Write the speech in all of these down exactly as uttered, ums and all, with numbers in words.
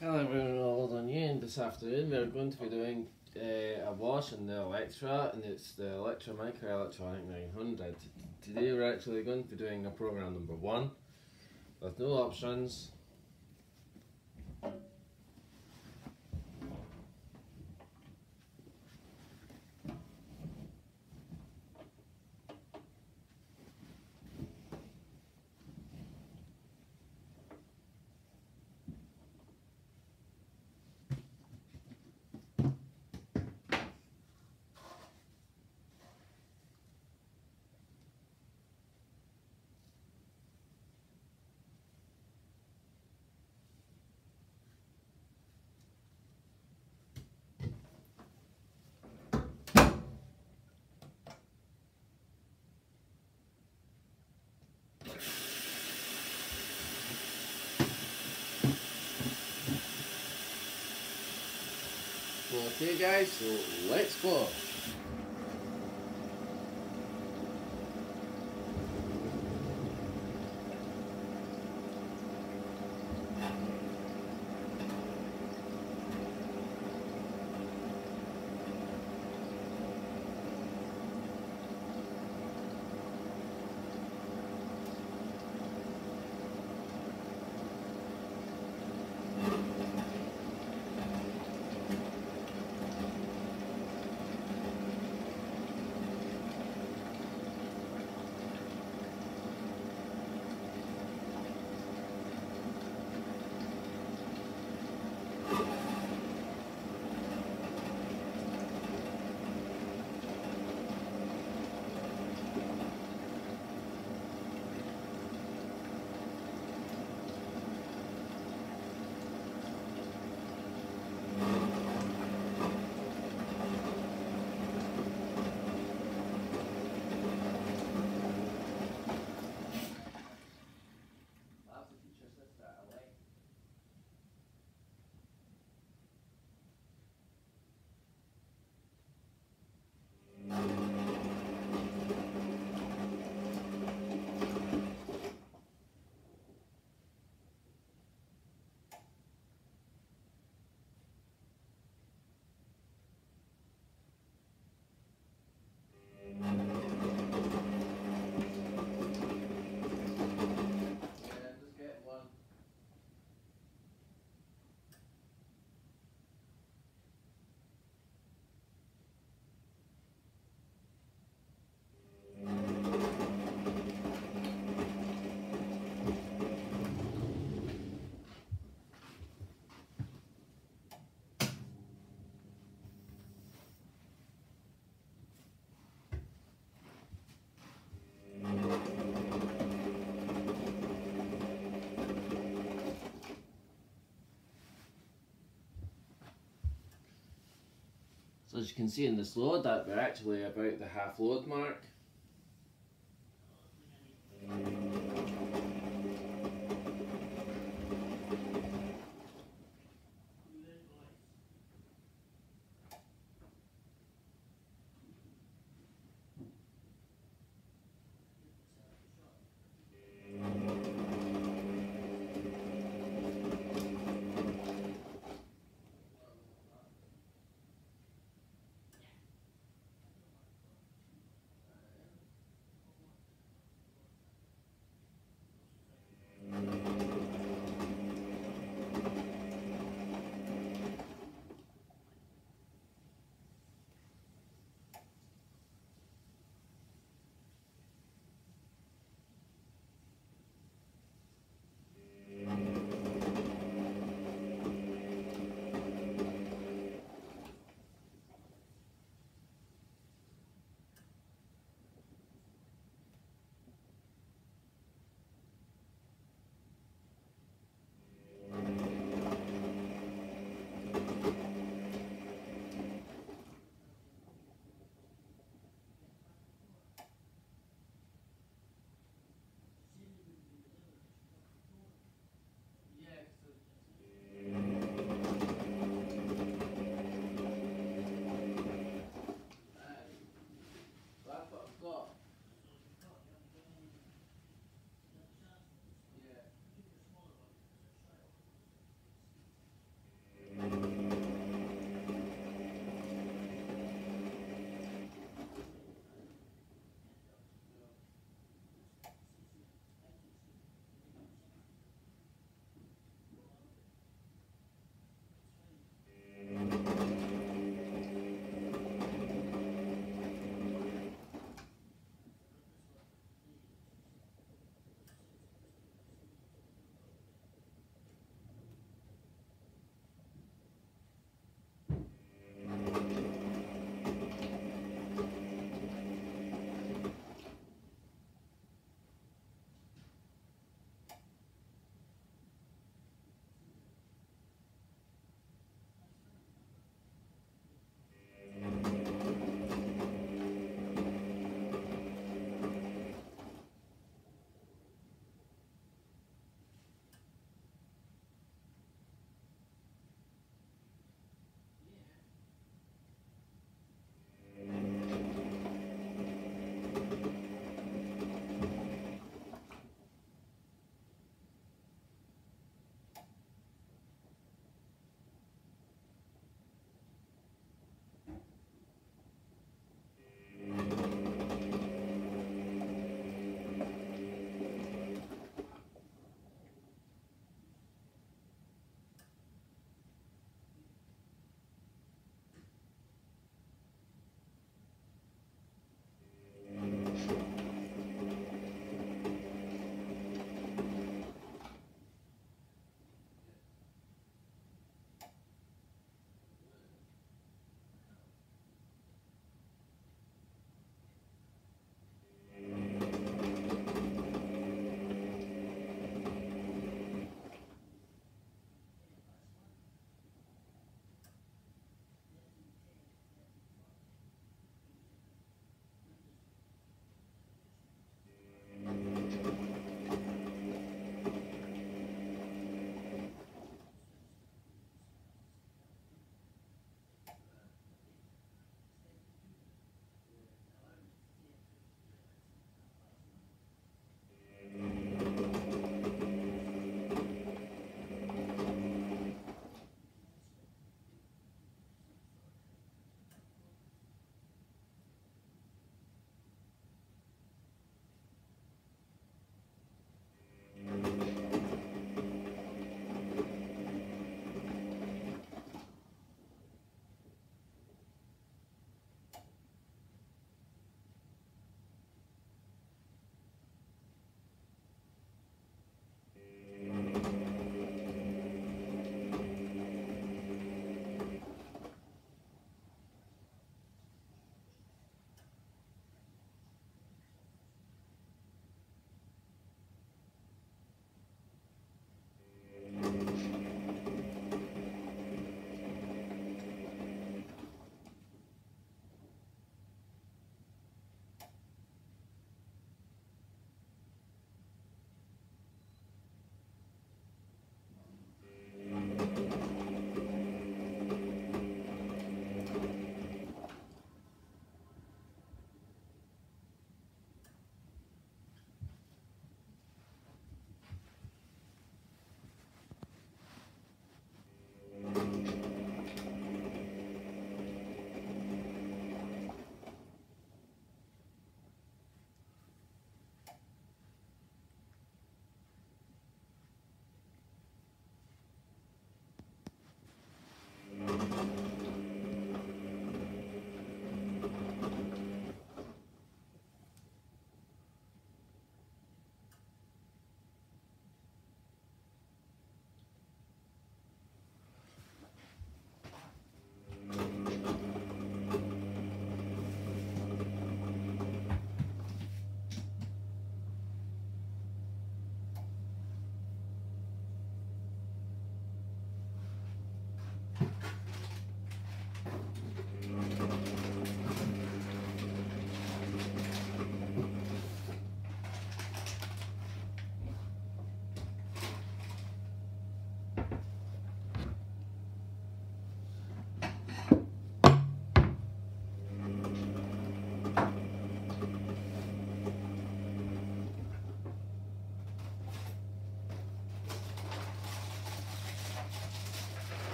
Hello everyone, all on you, and this afternoon we're going to be doing uh, a wash in the Electra, and it's the Electra Microelectronic nine hundred. Today we're actually going to be doing a program number one with no options. Okay guys, so let's go. So as you can see in this load, that we're actually about the half load mark.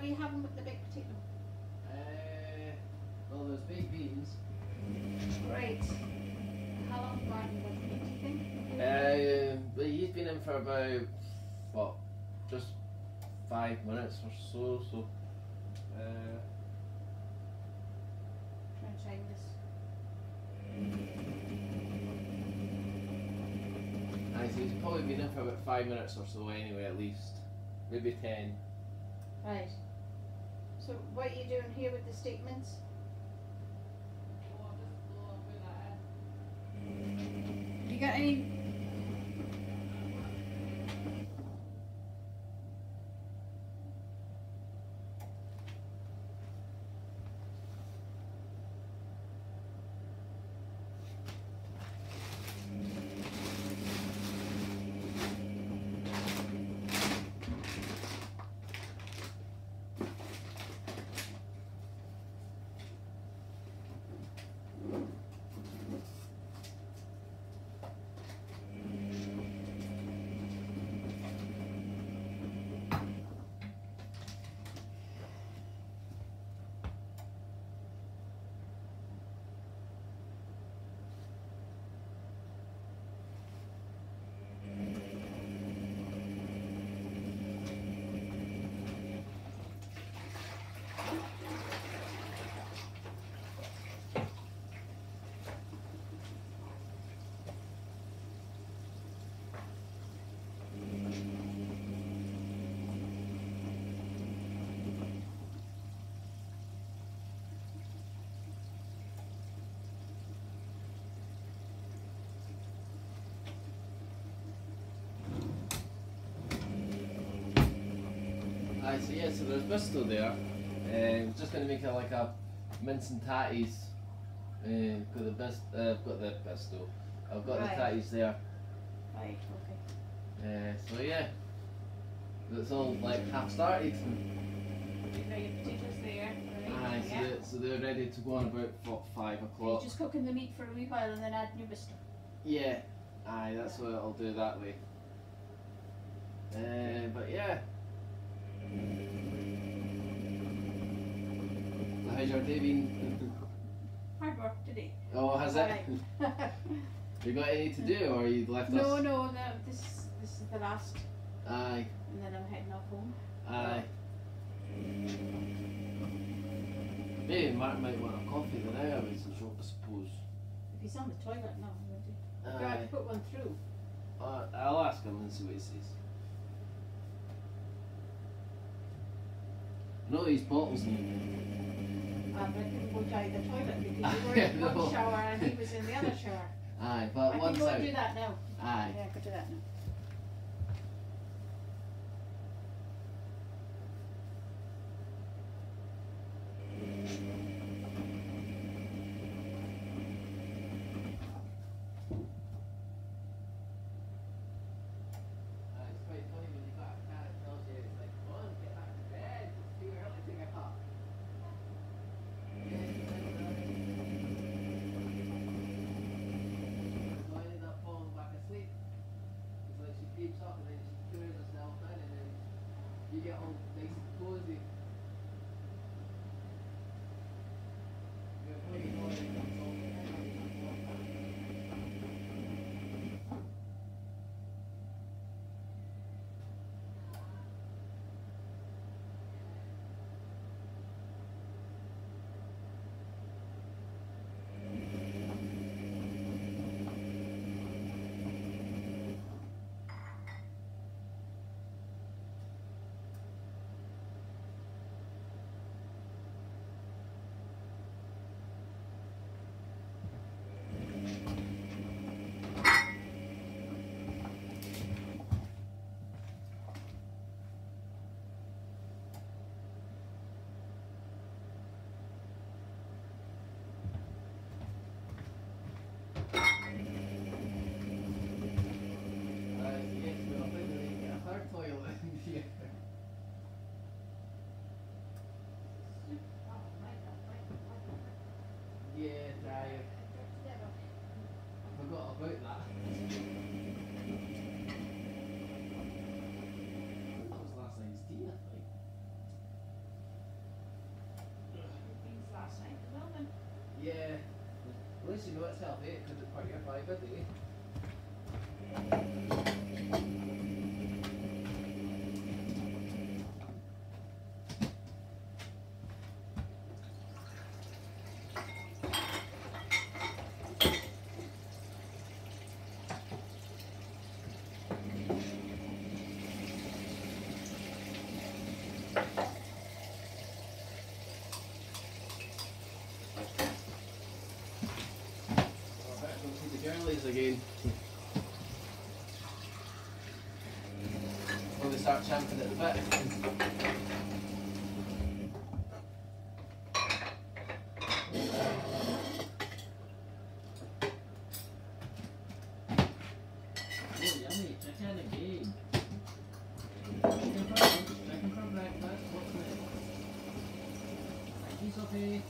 you having with the baked potato? Uh, well, there's baked beans. Great. How long have Martin been with me, do you think? Uh, but he's been in for about, what, just five minutes or so, so, uh, Try and shine this. I see he's probably been in for about five minutes or so anyway, at least. Maybe ten. Right. So what are you doing here with the statements? You got any? Aye, so yeah, so there's Bristol there. Um, just going to make it like a mince and tatties. Uh, got the best, uh, I've got the Bristol. I've got Right. the tatties there. Right, okay. Uh, so yeah, that's all like half started. You've got your potatoes there. Right. Aye, so, Yeah. they're, so they're ready to go on about what, five You're o'clock. just cooking the meat for a wee while and then add new biscuit. Yeah, aye, that's what I'll do that way. Uh, but yeah. So how's your day been? Hard work today. Oh, has it? Alright. You got any to do, or you left no, us? no, no, this this is the last, Aye, and then I'm heading off home. aye. Maybe Martin might want a coffee then I would suppose. If he's on the toilet now, would you? Do I have Aye. to put one through? Uh, I'll ask him and see what he says. I know these bottles need. Um, I couldn't go down the toilet because you were Yeah, in no. one shower and he was in the other shower. Aye, I but can once go out. and do that now. Aye. Yeah, I could do that now. Uh, it's quite funny when you got a cat that tells you it's like, come on, get back to bed, it's too early to get up. So I ended up falling back asleep. It's like she peeps up and then she clears herself down and then you get all nice and cozy. Before you know it, it comes all Yeah, tired. I forgot about that. That was last night's tea, I think. Yeah. At least you know it's healthy, it could put your fibre, do you? Again. When they start champing at the bit. Oh, yummy, chicken again. Chicken for lunch, chicken for breakfast, what's next? Thank you, Sophie.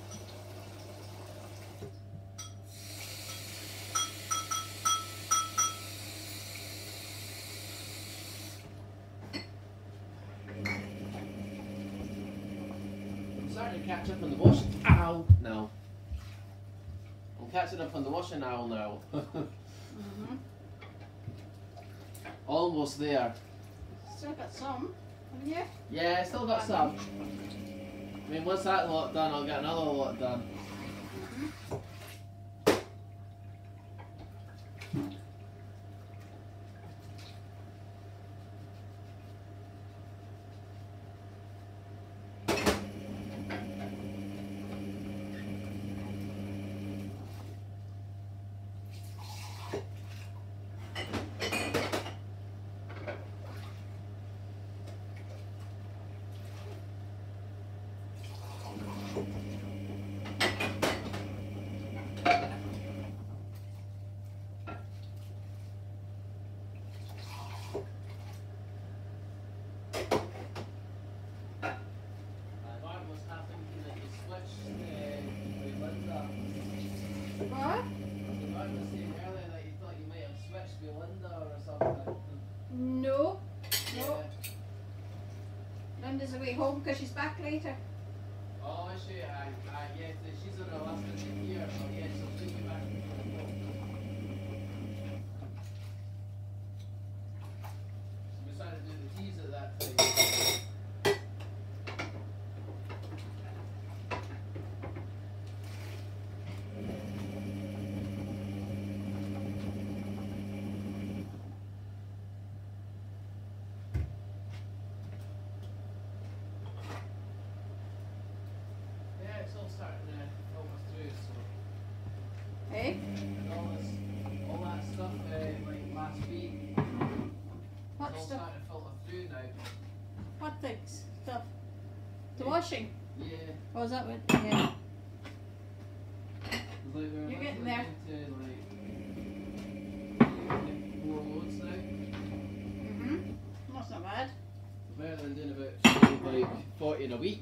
Starting to catch up on the washing. Ow! No. I'm catching up on the washing owl now. Mm-hmm. Almost there. Still got some, haven't you? Yeah, still got some. I mean, once that lot done, I'll get another lot done. Mm-hmm. What? No. No. Linda's away home because she's back later. Oh, is she? I, I, yes, she's on her last visit here, so yes, I'll take you back. So we decided to do the teas at that time. Starting to filter through, so Hey? and all this, all that stuff uh, like last week, What it's all stuff? starting to filter through now. What things? Stuff? The washing? Yeah, Oh, is that what? Yeah. it's like we're You're getting literally there. into like, like four loads now. Mm-hmm. That's not bad. Better than doing about like forty in a week.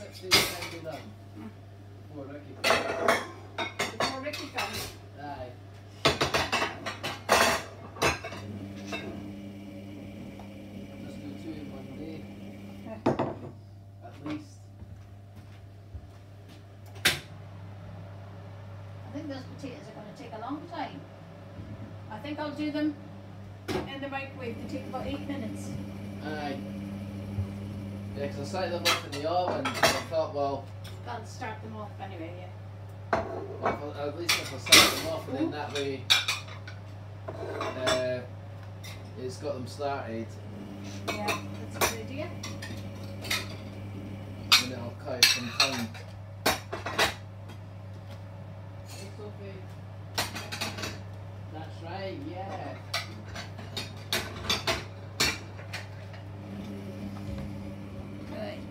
let's see what can be done. Mm. Before Ricky comes. Before Ricky comes. Aye. Just do two in one day. At least. I think those potatoes are going to take a long time. I think I'll do them in the microwave. They take about eight minutes. Aye. Yeah, because I started them up in the oven, and I thought, well, I'll start them off anyway, yeah. well if I, at least if I start them off, and then that way, uh, it's got them started, Yeah, that's a good idea. and it'll cut out some time. It's okay. That's right, yeah. Good.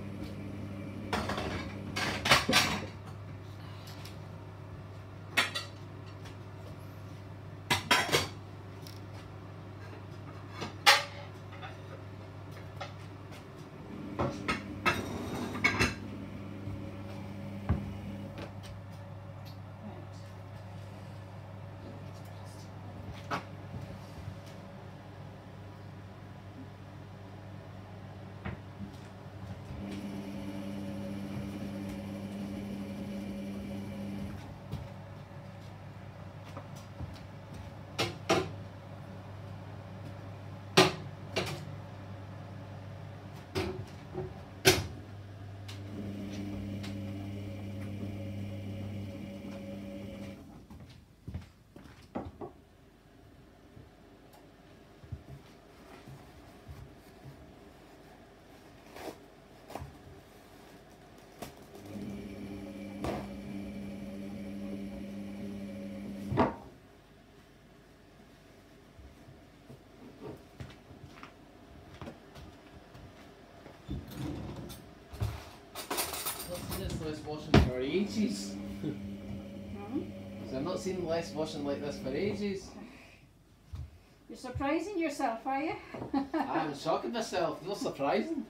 Less washing for ages. Hmm? So I've not seen less washing like this for ages. You're surprising yourself, are you? I'm shocking myself, not surprising.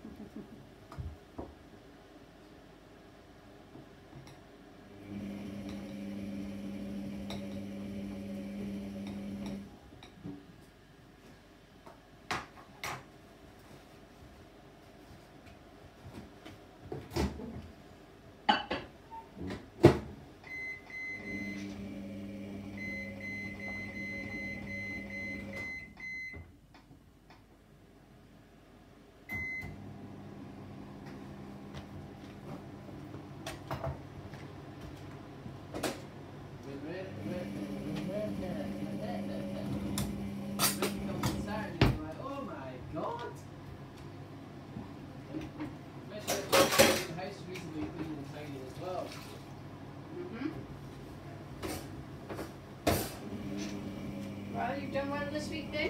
Well, you've done well this week then?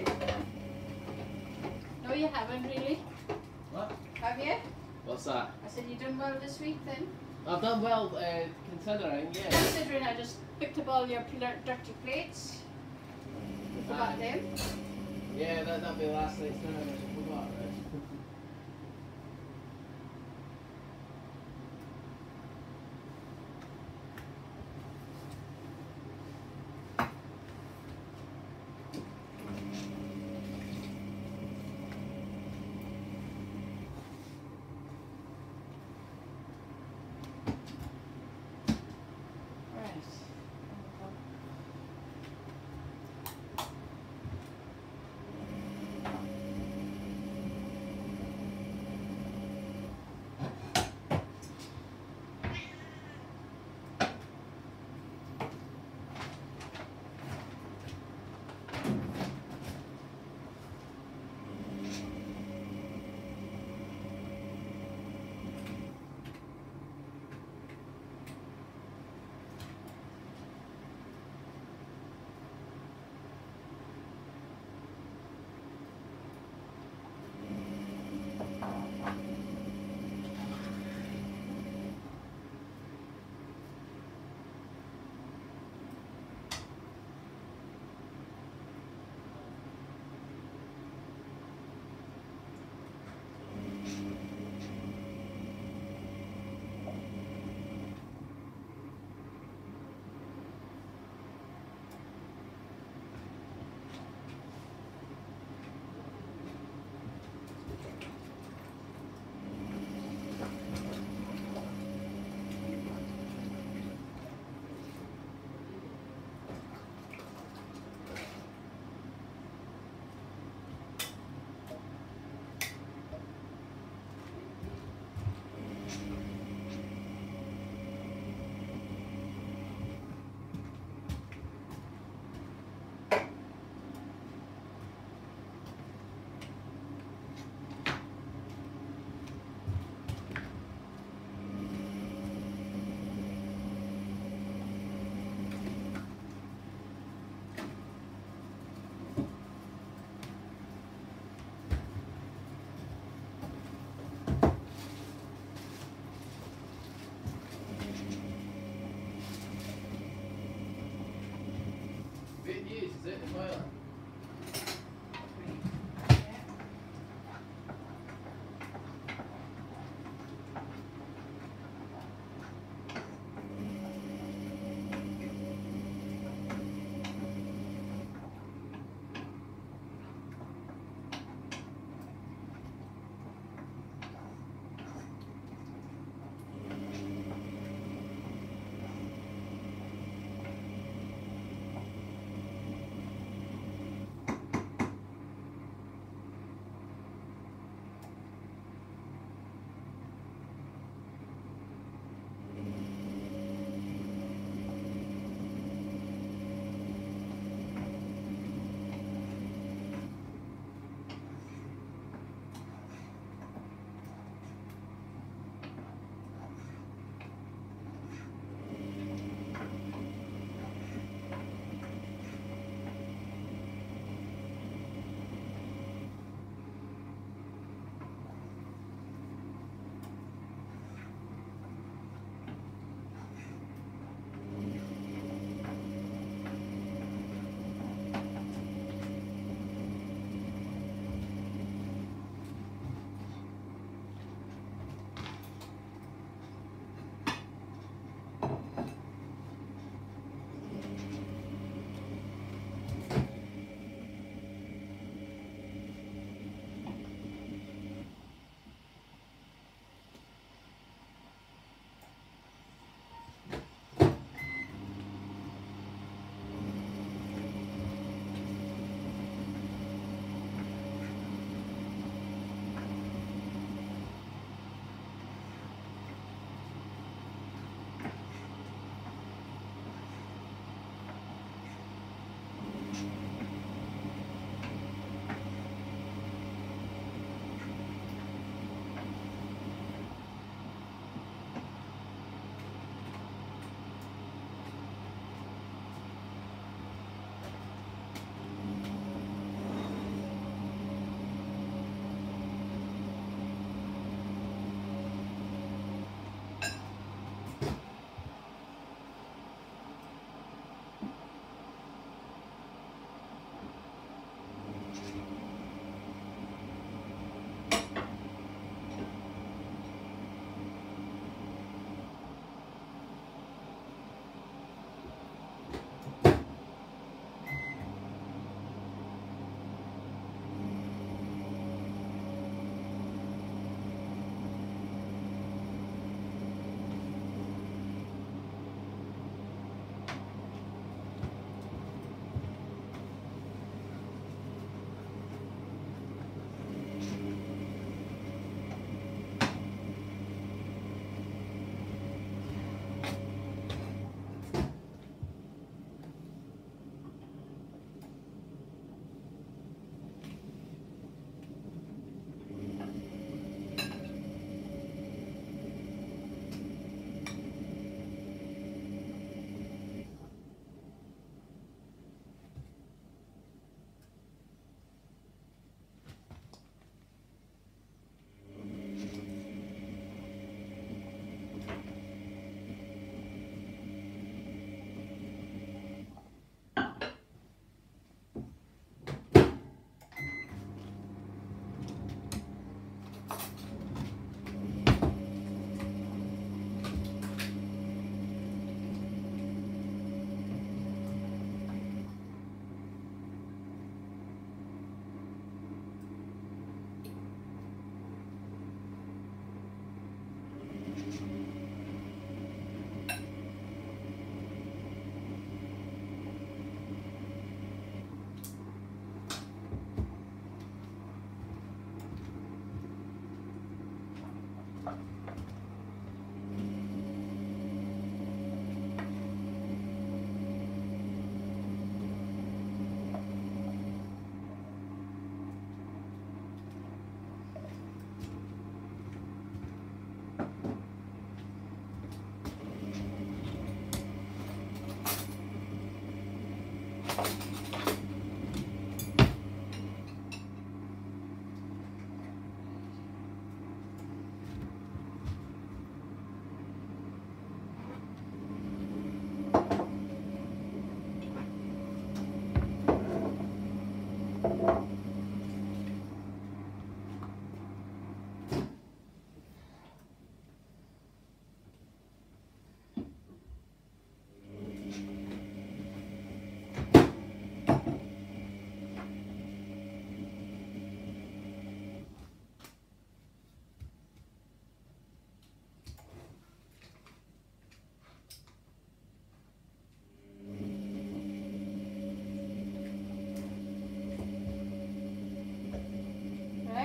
No, you haven't really. What? Have you? What's that? I said you've done well this week then? I've done well, uh, considering, yeah. Considering I just picked up all your pl- dirty plates. You forgot Aye. them. Yeah, that, that'll be last night's dinner, I forgot, right?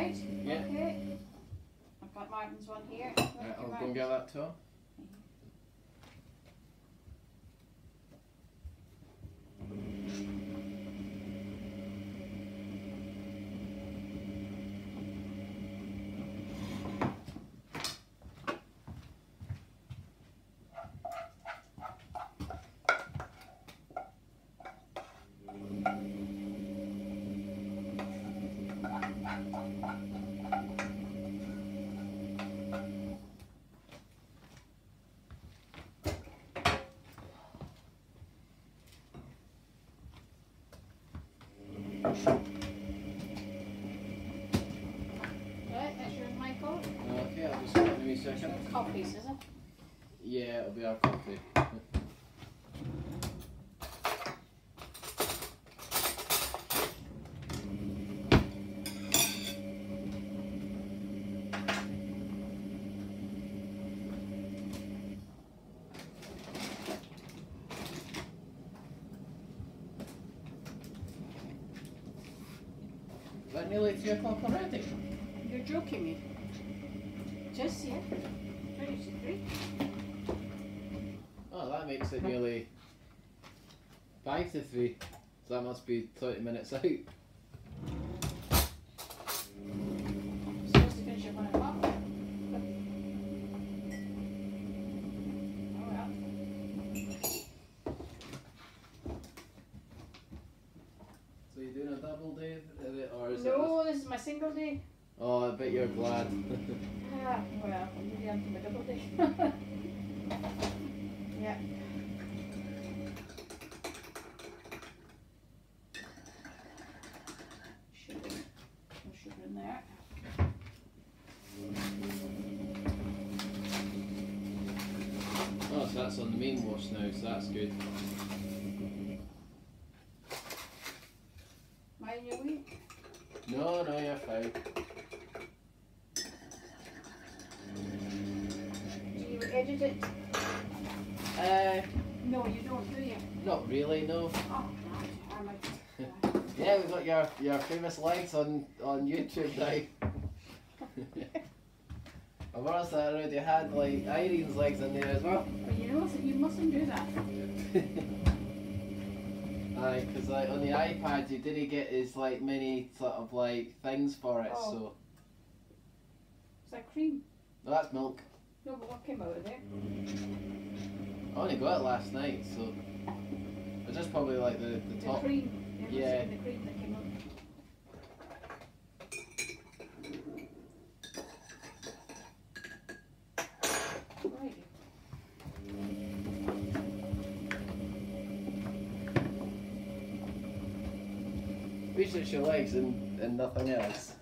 right? Yeah. Okay. I've got Martin's one here. Right, I'll go and get that tool. Right, that's yours, Michael. Okay, I'll just give me a second. Copies, is it? Yeah, it'll be our coffee. Is that nearly three o'clock already? You're joking me. Just, yeah. twenty to three. Oh, that makes it nearly five to three. So that must be thirty minutes out. I'm supposed to finish at one o'clock. Oh well. So you're doing a double day, is it, or is it? No, this is my single day. Oh, I bet you're glad. Ah, well, I'm really on to my double day. Yeah. Sugar. No sugar in there. Oh, so that's on the main wash now, so that's good. Mind your week. No, no, you're fine. Do you edit it? Uh, No, you don't, do you? not really, no. Oh, God. I might. Yeah, we've got your your famous legs on on YouTube now. I've also already had like Irene's legs in there as well. But you know, you mustn't do that. Aye, because like on the iPad you didn't get as like many sort of like things for it, Oh. so Is that cream? no, that's milk. No, but what came out of there? I only got it last night, so it's just probably like the, the The top. cream. It must Yeah. have been the cream that came out. Right. Research your legs and, and nothing else.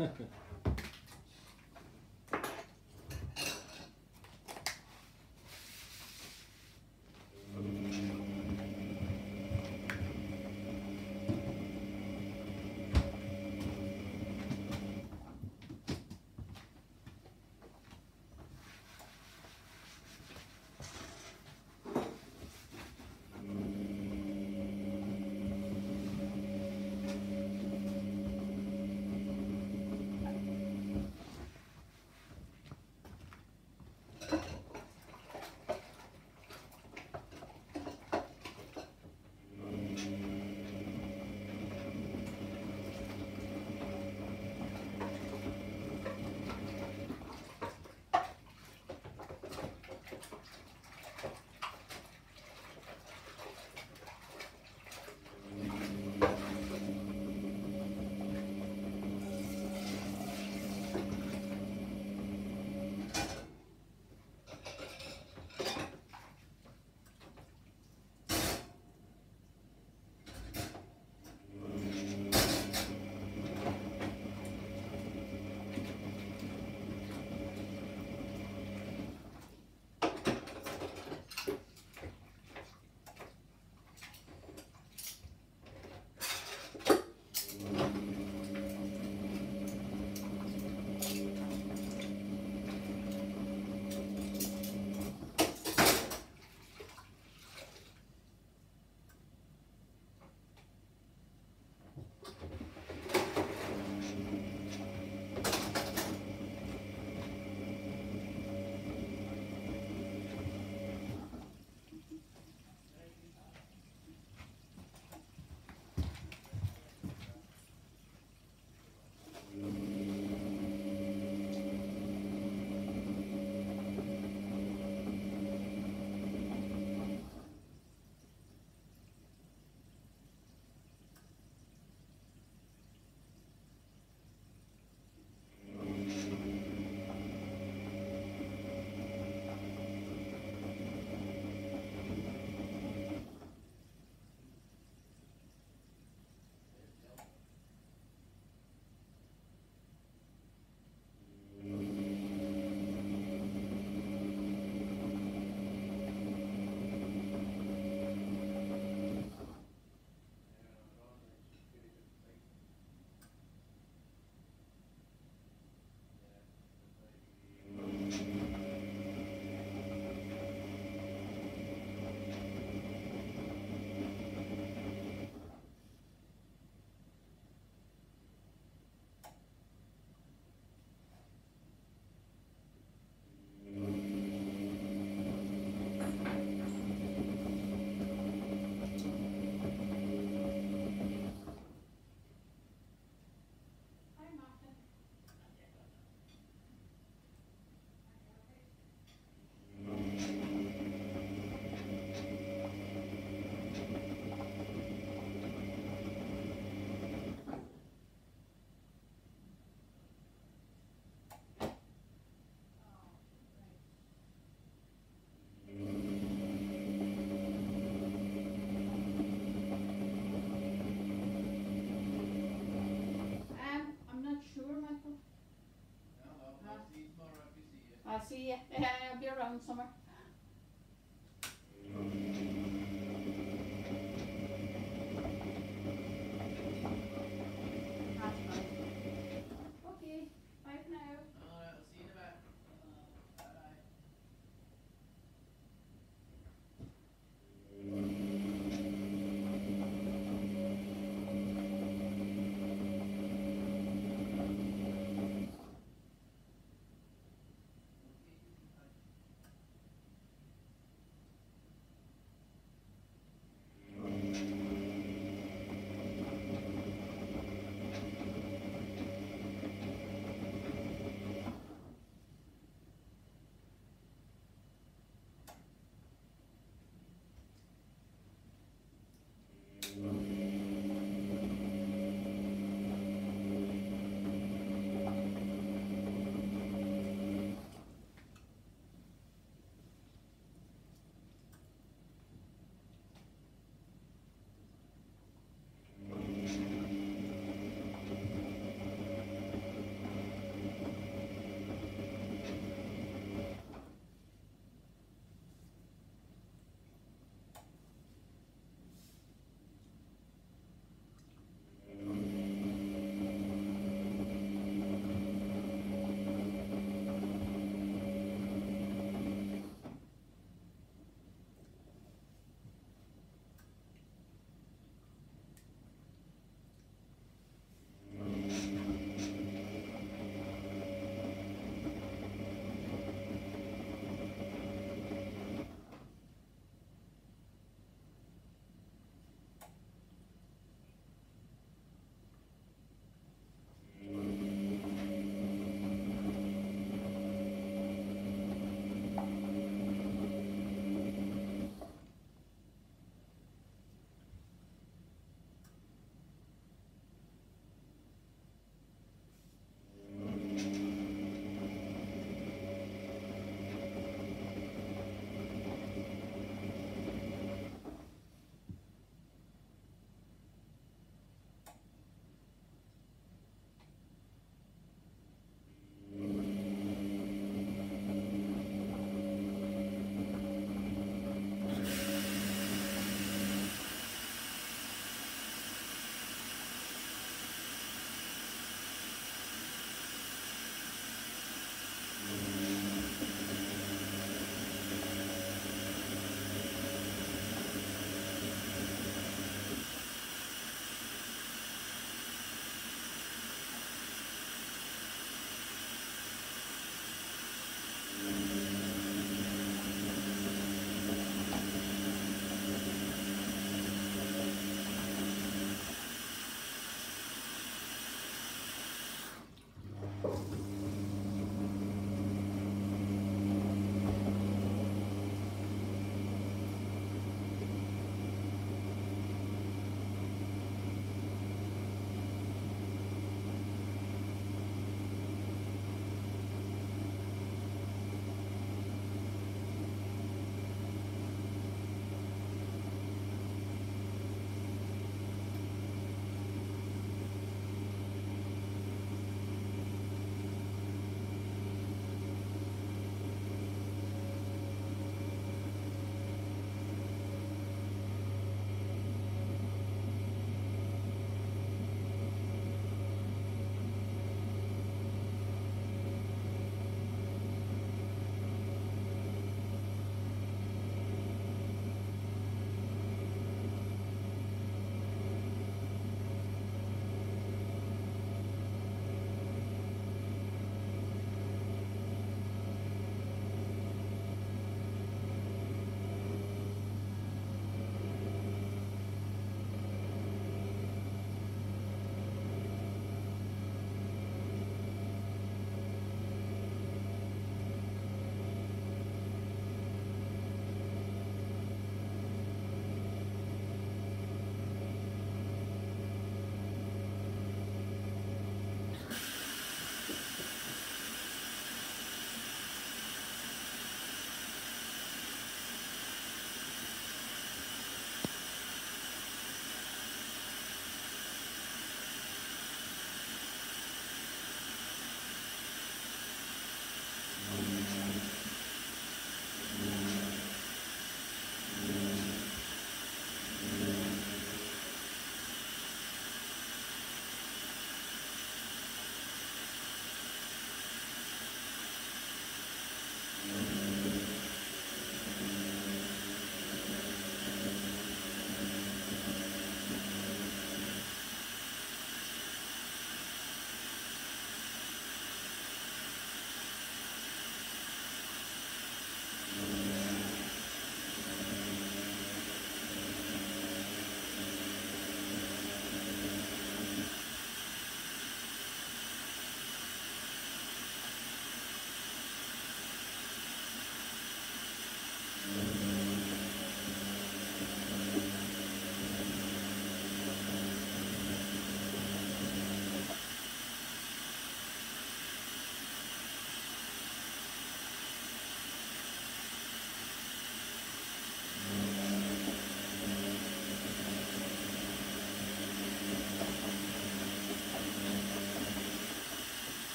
Michael? No, no, I'll see you tomorrow if you see you. I'll see you. I'll be around somewhere. That's fine. Okay, bye for now. Alright, I'll see you in a bit. Bye bye.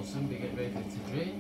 soon be get ready to drain.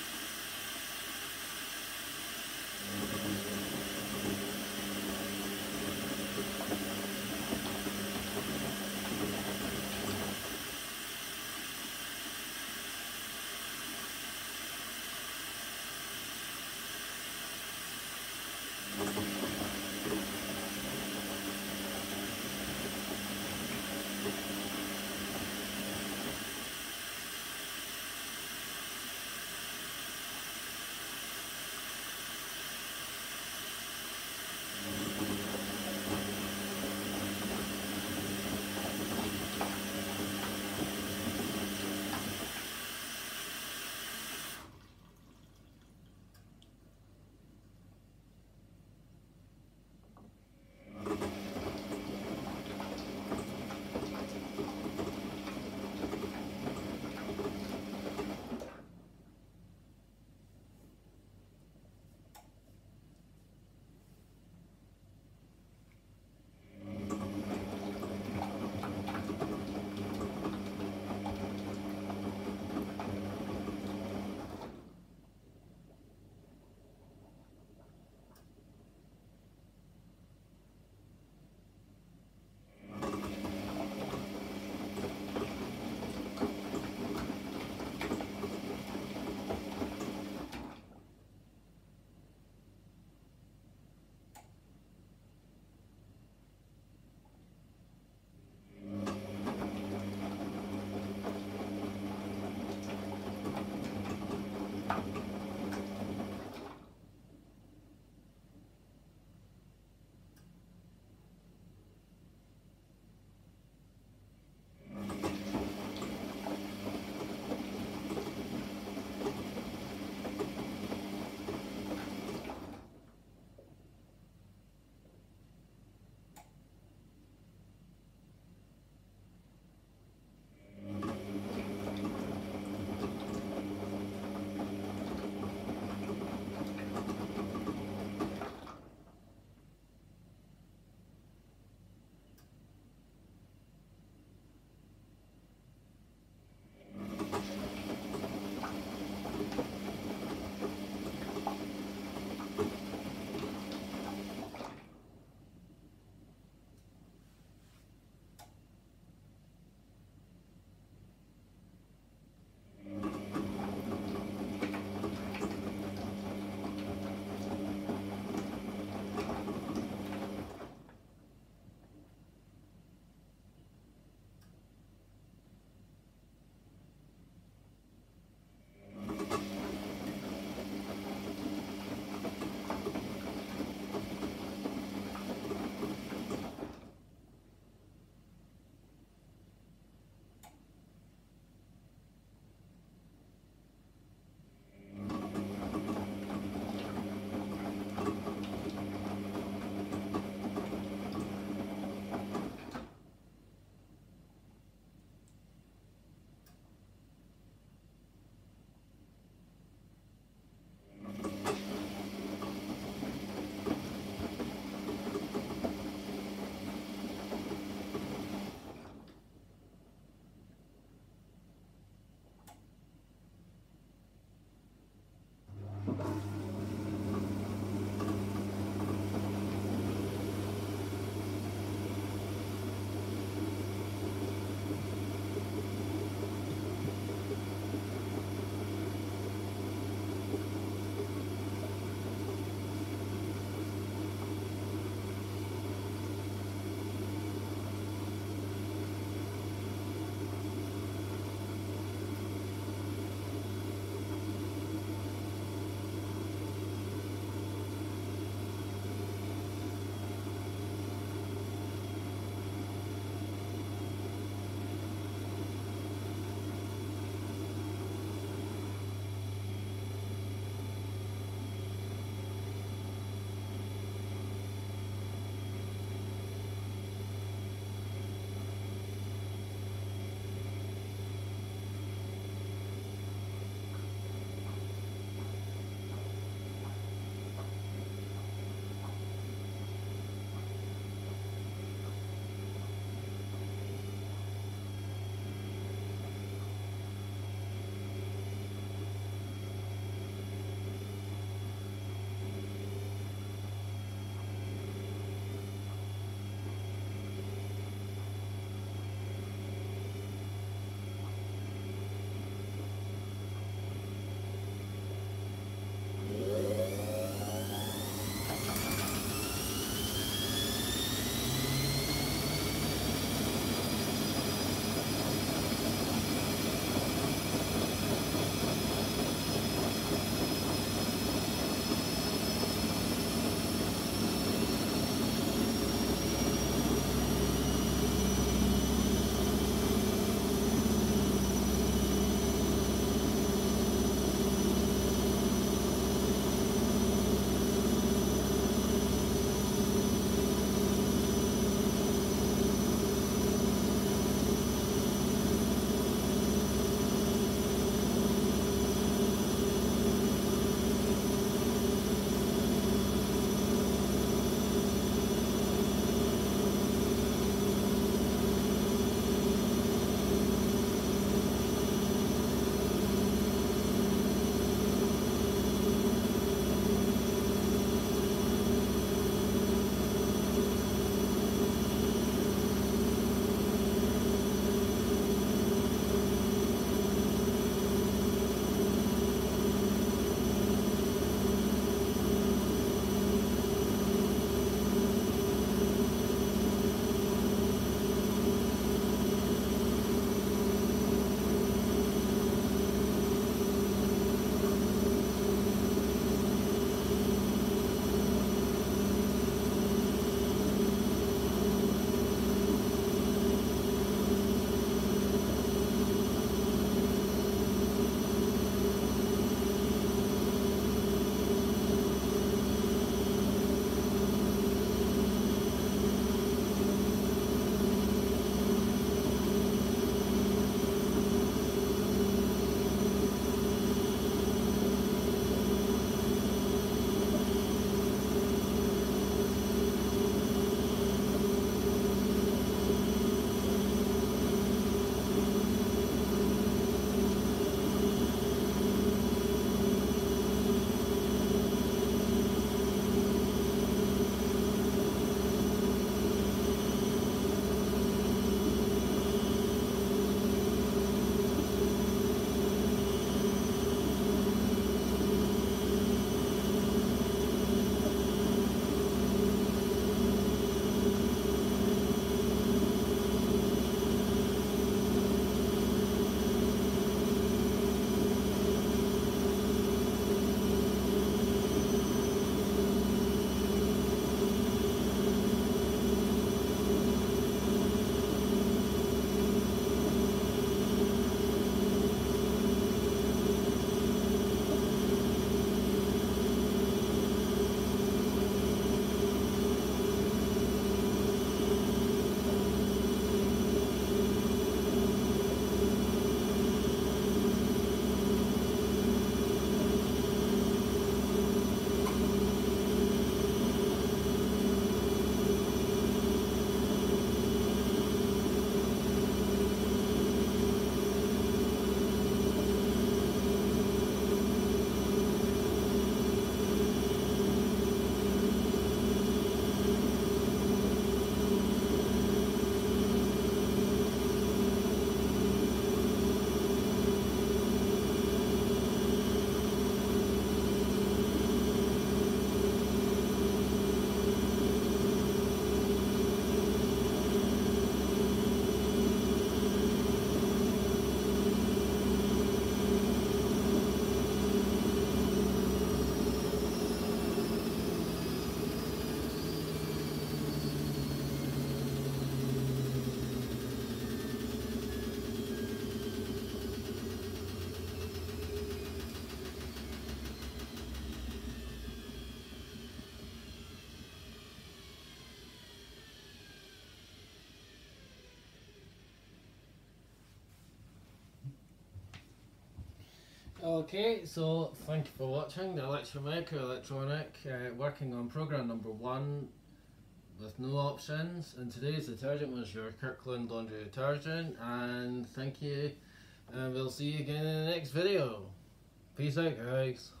Okay, so thank you for watching the Electra Microelectronic, uh, working on program number one with no options, and today's detergent was your Kirkland laundry detergent, and thank you, and we'll see you again in the next video. Peace out, guys.